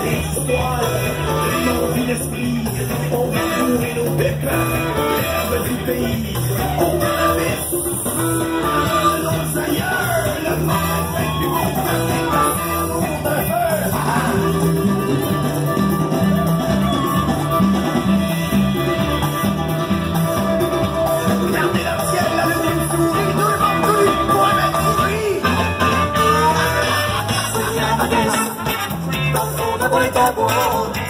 L'envie d'esprit, on va courir nos pépins, l'herbe du pays, on va allons ailleurs, le monde est du monde, c'est pas un monde à faire. Regardez le ciel, la lune sourit, tout le monde sourit, pour un mec sourit. C'est bien ma gueule, dans le fond de boîte à bois.